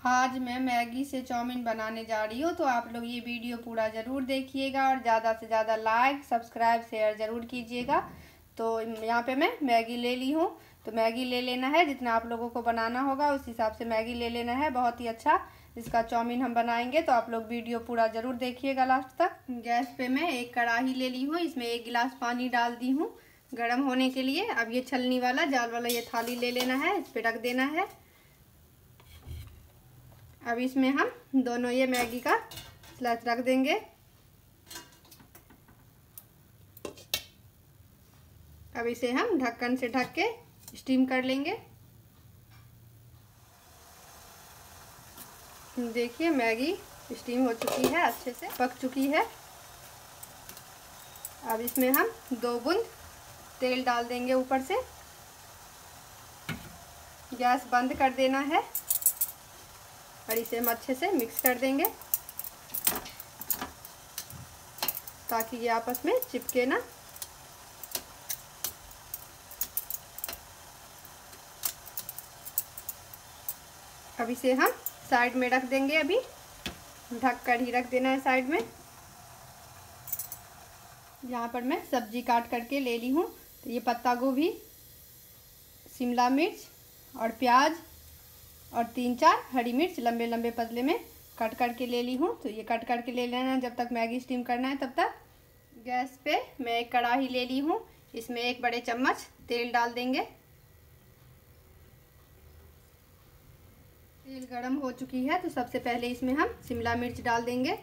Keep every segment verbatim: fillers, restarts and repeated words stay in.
आज मैं मैगी से चाउमीन बनाने जा रही हूँ, तो आप लोग ये वीडियो पूरा ज़रूर देखिएगा और ज़्यादा से ज़्यादा लाइक सब्सक्राइब शेयर ज़रूर कीजिएगा। तो यहाँ पे मैं मैगी ले ली हूँ। तो मैगी ले लेना है, जितना आप लोगों को बनाना होगा उस हिसाब से मैगी ले लेना है। बहुत ही अच्छा इसका चाउमीन हम बनाएंगे, तो आप लोग वीडियो पूरा ज़रूर देखिएगा लास्ट तक। गैस पे मैं एक कढ़ाई ले ली हूँ, इसमें एक गिलास पानी डाल दी हूँ गर्म होने के लिए। अब ये छलनी वाला जाल वाला ये थाली ले लेना है, इस पर रख देना है। अब इसमें हम दोनों ये मैगी का स्लैश रख देंगे। अब इसे हम ढक्कन से ढक के स्टीम कर लेंगे। देखिए मैगी स्टीम हो चुकी है, अच्छे से पक चुकी है। अब इसमें हम दो बूंद तेल डाल देंगे ऊपर से। गैस बंद कर देना है और इसे हम अच्छे से मिक्स कर देंगे ताकि ये आपस में चिपके ना। अब इसे हम साइड में रख देंगे, अभी ढक कर ही रख देना है साइड में। यहाँ पर मैं सब्जी काट करके ले ली हूँ, तो ये पत्ता गोभी, शिमला मिर्च और प्याज और तीन चार हरी मिर्च लंबे लंबे पतले में कट करके ले ली हूँ। तो ये कट करके ले लेना है, जब तक मैगी स्टीम करना है तब तक। गैस पे मैं एक कढ़ाई ले ली हूँ, इसमें एक बड़े चम्मच तेल डाल देंगे। तेल गरम हो चुकी है, तो सबसे पहले इसमें हम शिमला मिर्च डाल देंगे।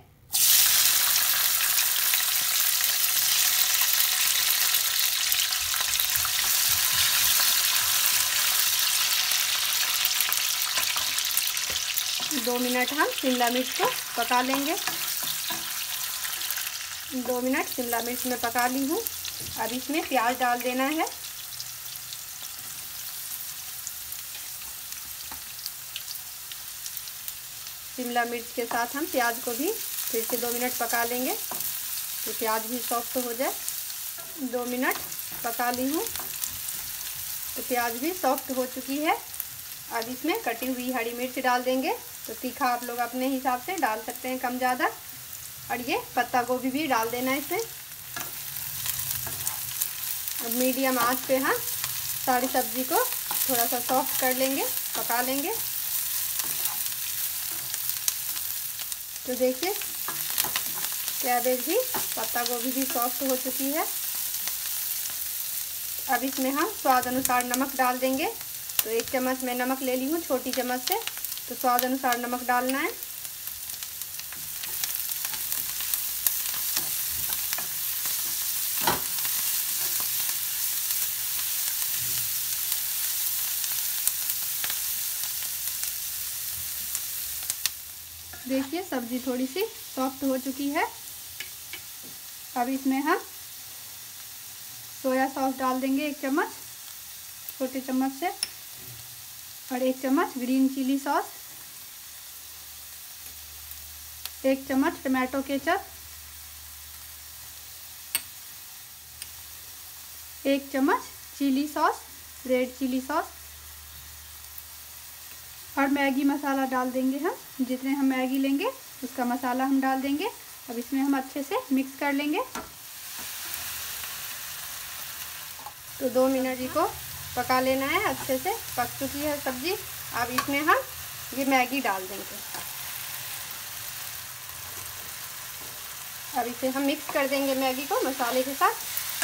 दो मिनट हम शिमला मिर्च को पका लेंगे। दो मिनट शिमला मिर्च में पका ली हूँ। अब इसमें प्याज डाल देना है। शिमला मिर्च के साथ हम प्याज को भी फिर से दो मिनट पका लेंगे, तो प्याज भी सॉफ्ट हो जाए। दो मिनट पका ली हूँ, तो प्याज भी सॉफ्ट हो चुकी है। अब इसमें कटी हुई हरी मिर्च डाल देंगे। तो तीखा आप लोग अपने हिसाब से डाल सकते हैं, कम ज़्यादा। और ये पत्ता गोभी भी डाल देना है इसमें। अब मीडियम आंच पे हम सारी सब्जी को थोड़ा सा सॉफ्ट कर लेंगे, पका लेंगे। तो देखिए कैबेज भी, पत्ता गोभी भी सॉफ्ट हो चुकी है। अब इसमें हम स्वाद अनुसार नमक डाल देंगे। तो एक चम्मच मैं नमक ले ली हूँ छोटी चम्मच से, तो स्वाद अनुसार नमक डालना है। देखिए सब्जी थोड़ी सी सॉफ्ट हो चुकी है। अब इसमें हम सोया सॉस डाल देंगे एक चम्मच छोटे चम्मच से, और एक चम्मच ग्रीन चिली सॉस, एक चम्मच टमाटो केचप, एक चम्मच chilli sauce, red chilli sauce, और मैगी मसाला डाल देंगे हम। जितने हम मैगी लेंगे उसका मसाला हम डाल देंगे। अब इसमें हम अच्छे से मिक्स कर लेंगे। तो दो मिनट जी को पका लेना है, अच्छे से पक चुकी है सब्जी। अब इसमें हम ये मैगी डाल देंगे। अब इसे हम मिक्स कर देंगे मैगी को मसाले के साथ।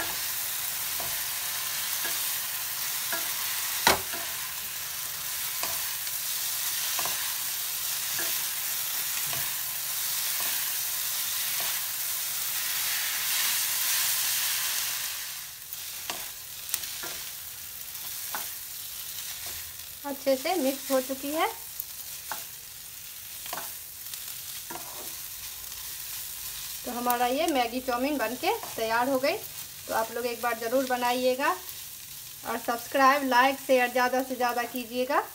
अच्छे से मिक्स हो चुकी है। तो हमारा ये मैगी चाउमीन बनके तैयार हो गई। तो आप लोग एक बार ज़रूर बनाइएगा और सब्सक्राइब लाइक शेयर ज़्यादा से ज़्यादा कीजिएगा।